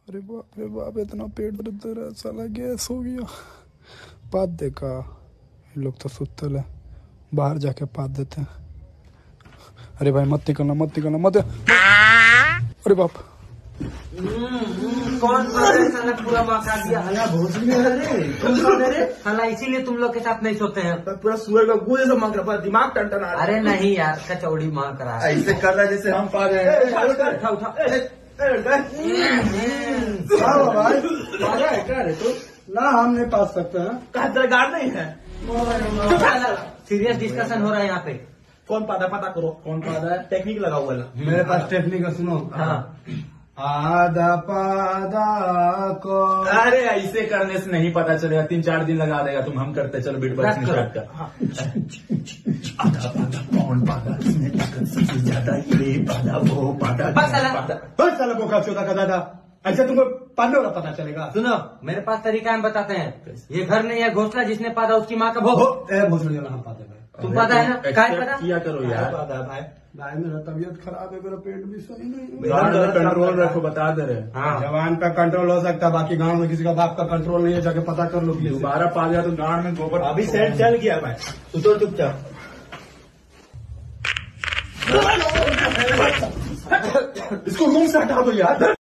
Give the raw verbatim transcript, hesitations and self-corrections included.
अरे बाप रे बाप, इतना पेट दर्द रहा है, साला गैस हो गया। पाद देखा, इन लोग तो सुतल है, बाहर जाके पाद देते हैं। अरे भाई मत निकलना, मत निकलना, मत। अरे बाप, कौन साला पूरा मौका दिया हला भोसड़ी है रे तुम कौन है रे हला, इसीलिए तुम लोग के साथ नहीं सोते हैं। पूरा सुअर का गुए से मांग रहा, दिमाग टन आ रहा। अरे नहीं यार, कचौड़ी मांग रहा है। ऐसे कर रहा है जैसे हम पा रहे हैं। उठा उठा ना हम नहीं पास सकते हैं, कहा दरगार नहीं है। सीरियस डिस्कशन हो रहा है यहाँ पे। कौन पादा पता करो, कौन पादा है, टेक्निक लगा हुआ है। मेरे पास टेक्निक है, सुनो। हाँ आधा पादा को। अरे ऐसे करने से नहीं पता चलेगा, तीन चार दिन लगा देगा। तुम हम करते चलो बीट बॉक्स स्टार्ट कर। आधा पादा कौन पादा, इसमें ताकत सबसे ज्यादा ये पादा वो पादा बस साला। बस साला बोका चौदह का दादा, ऐसे तुमको पादे वाला पता चलेगा। सुनो, मेरे पास तरीका हम बताते हैं। ये घर नहीं है, घोसला जिसने पादा उसकी माँ का भोग। भोसड़ी वाला हम पाते भाई। तुम पता है ना, काय पता किया करो यार। भाई भाई मेरा तबीयत खराब है, मेरा पेट भी सही नहीं गाँव में कंट्रोल रखो, बता दे रहे। हाँ जवान पे कंट्रोल हो सकता है, बाकी गांव में किसी का बाप का कंट्रोल नहीं है, जाके पता कर लो। दोबारा पा गया तो गाँव में गोबर। अभी सेट चल गया भाई, उतर चुपचाप। इसको रूम से हटा दो यार।